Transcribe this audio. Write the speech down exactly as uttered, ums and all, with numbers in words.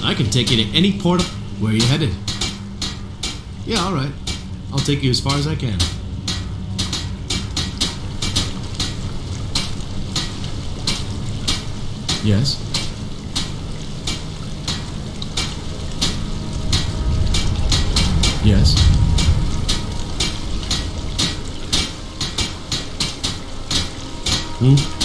I can take you to any port. Where are you headed? Yeah, alright. I'll take you as far as I can. Yes? Yes? Hmm?